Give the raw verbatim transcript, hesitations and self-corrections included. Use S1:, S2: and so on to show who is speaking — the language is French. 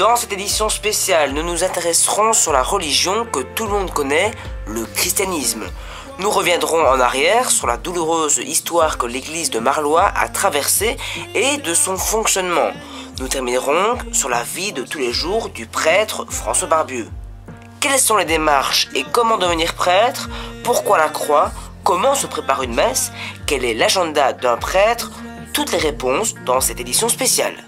S1: Dans cette édition spéciale, nous nous intéresserons sur la religion que tout le monde connaît, le christianisme. Nous reviendrons en arrière sur la douloureuse histoire que l'église de Marlois a traversée et de son fonctionnement. Nous terminerons sur la vie de tous les jours du prêtre François Barbieux. Quelles sont les démarches et comment devenir prêtre? Pourquoi la croix? Comment se prépare une messe? Quel est l'agenda d'un prêtre? Toutes les réponses dans cette édition spéciale.